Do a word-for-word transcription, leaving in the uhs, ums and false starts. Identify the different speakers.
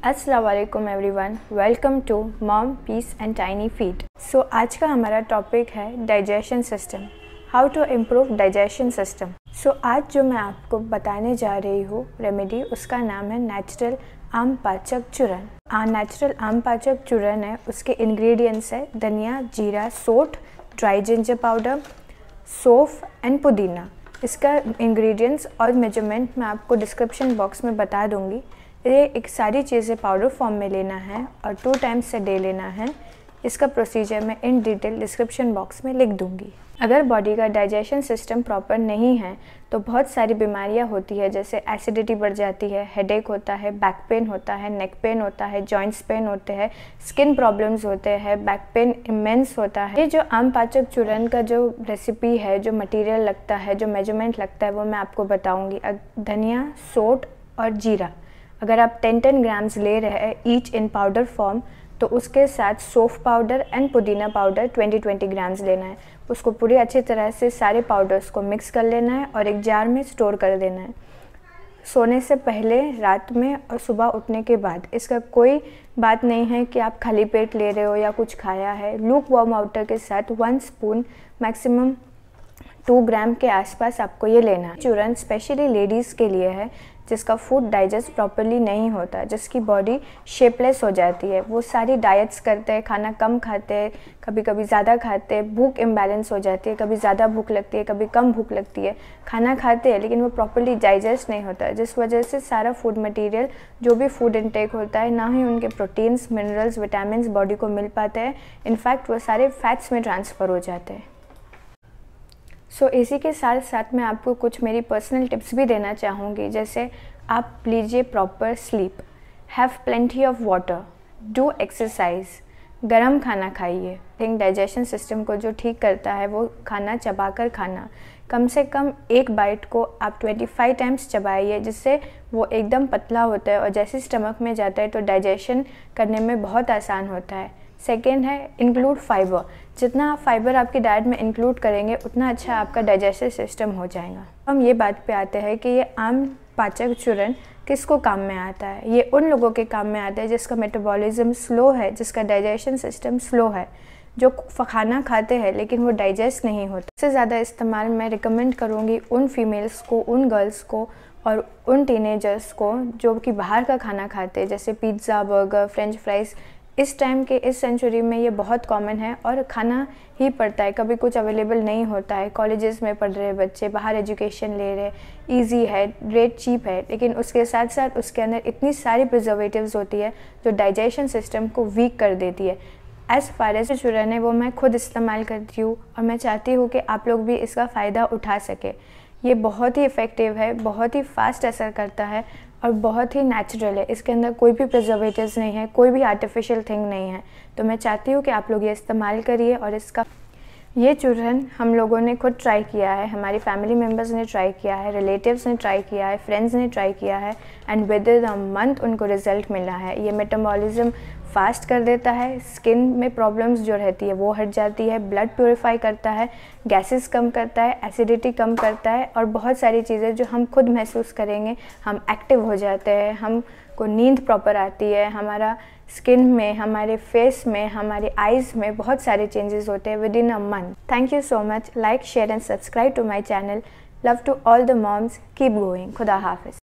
Speaker 1: अस्सलाम वालेकुम everyone, welcome to mom peace and tiny feet. So आज का हमारा टॉपिक है digestion system, how to improve digestion system. So आज जो मैं आपको बताने जा रही हूँ रेमेडी, उसका नाम है नेचुरल आम पाचक चूरन। आ नेचुरल आम पाचक चूरन है, उसके इंग्रेडिएंट्स है धनिया, जीरा, सोंठ, ड्राई जिंजर पाउडर, सौंफ एंड पुदीना। इसका इंग्रेडिएंट्स और मेजरमेंट मैं आपको डिस्क्रिप्शन बॉक्स में बता दूंगी। ये एक सारी चीज़ें पाउडर फॉर्म में लेना है और टू टाइम्स से डे लेना है। इसका प्रोसीजर मैं इन डिटेल डिस्क्रिप्शन बॉक्स में लिख दूंगी। अगर बॉडी का डाइजेशन सिस्टम प्रॉपर नहीं है तो बहुत सारी बीमारियां होती है, जैसे एसिडिटी बढ़ जाती है, हेडेक होता है, बैक पेन होता है, नेक पेन होता है, जॉइंट्स पेन होते हैं, स्किन प्रॉब्लम्स होते हैं, बैक पेन इमेंस होता है। ये जो आम पाचक चूरन का जो रेसिपी है, जो मटेरियल लगता है, जो मेजरमेंट लगता है, वो मैं आपको बताऊँगी। धनिया, सोंठ और जीरा अगर आप टेन टेन ग्राम्स ले रहे हैं ईच इन पाउडर फॉर्म, तो उसके साथ सौंफ पाउडर एंड पुदीना पाउडर ट्वेंटी ट्वेंटी ग्राम्स लेना है। उसको पूरी अच्छी तरह से सारे पाउडर्स को मिक्स कर लेना है और एक जार में स्टोर कर देना है। सोने से पहले, रात में और सुबह उठने के बाद। इसका कोई बात नहीं है कि आप खाली पेट ले रहे हो या कुछ खाया है। लूक वार्म वाटर के साथ one spoon maximum two gram के आसपास आपको ये लेना है। चूरन स्पेशली लेडीज़ के लिए है जिसका फूड डाइजेस्ट प्रॉपर्ली नहीं होता, जिसकी बॉडी शेपलेस हो जाती है। वो सारी डाइट्स करते हैं, खाना कम खाते हैं, कभी कभी ज़्यादा खाते हैं, भूख इम्बैलेंस हो जाती है, कभी ज़्यादा भूख लगती है, कभी कम भूख लगती है। खाना खाते हैं लेकिन वो प्रॉपर्ली डाइजेस्ट नहीं होता, जिस वजह से सारा फूड मटेरियल, जो भी फूड इनटेक होता है, ना ही उनके प्रोटीन्स, मिनरल्स, विटामिन बॉडी को मिल पाते हैं। इनफैक्ट वो सारे फैट्स में ट्रांसफ़र हो जाते हैं। सो so, इसी के साथ साथ मैं आपको कुछ मेरी पर्सनल टिप्स भी देना चाहूँगी, जैसे आप लीजिए proper sleep, have plenty of water, do exercise, गरम खाना खाइए। थिंक डाइजेशन सिस्टम को जो ठीक करता है वो खाना चबा कर खाना। कम से कम एक बाइट को आप पच्चीस टाइम्स चबाइए, जिससे वो एकदम पतला होता है और जैसे स्टमक में जाता है तो डाइजेशन करने में बहुत आसान होता है। सेकेंड है इंक्लूड फाइबर। जितना आप फाइबर आपकी डाइट में इंक्लूड करेंगे उतना अच्छा आपका डाइजेस्टिव सिस्टम हो जाएगा। हम ये बात पे आते हैं कि ये आम पाचक चूरन किसको काम में आता है। ये उन लोगों के काम में आता है जिसका मेटाबॉलिज्म स्लो है, जिसका डाइजेशन सिस्टम स्लो है, जो खाना खाते हैं लेकिन वो डाइजेस्ट नहीं होता। सबसे ज़्यादा इस्तेमाल मैं रिकमेंड करूँगी उन फीमेल्स को, उन गर्ल्स को और उन टीनेजर्स को जो कि बाहर का खाना खाते हैं, जैसे पिज़्ज़ा, बर्गर, फ्रेंच फ्राइज़। इस टाइम के इस सेंचुरी में ये बहुत कॉमन है और खाना ही पड़ता है, कभी कुछ अवेलेबल नहीं होता है। कॉलेजेस में पढ़ रहे बच्चे, बाहर एजुकेशन ले रहे, इजी है, रेट चीप है, लेकिन उसके साथ साथ उसके अंदर इतनी सारी प्रिजर्वेटिव्स होती है जो डाइजेशन सिस्टम को वीक कर देती है। एज़ फार एज चूरन है वो मैं खुद इस्तेमाल करती हूँ और मैं चाहती हूँ कि आप लोग भी इसका फ़ायदा उठा सके। ये बहुत ही इफ़ेक्टिव है, बहुत ही फास्ट असर करता है और बहुत ही नेचुरल है। इसके अंदर कोई भी प्रिजर्वेटिव्स नहीं है, कोई भी आर्टिफिशियल थिंग नहीं है। तो मैं चाहती हूँ कि आप लोग ये इस्तेमाल करिए। और इसका ये चूरन हम लोगों ने खुद ट्राई किया है, हमारी फैमिली मेम्बर्स ने ट्राई किया है, रिलेटिव्स ने ट्राई किया है, फ्रेंड्स ने ट्राई किया है and within a month उनको रिजल्ट मिला है। ये मेटाबॉलिज्म फास्ट कर देता है, स्किन में प्रॉब्लम्स जो रहती है वो हट जाती है, ब्लड प्योरीफाई करता है, गैसेस कम करता है, एसिडिटी कम करता है और बहुत सारी चीज़ें जो हम खुद महसूस करेंगे। हम एक्टिव हो जाते हैं, हमको नींद प्रॉपर आती है, हमारा स्किन में, हमारे फेस में, हमारी आइज़ में बहुत सारे चेंजेस होते हैं within a month. Thank you so much. Like, share and subscribe to my channel. Love to all the moms. Keep going. खुदा हाफिज़।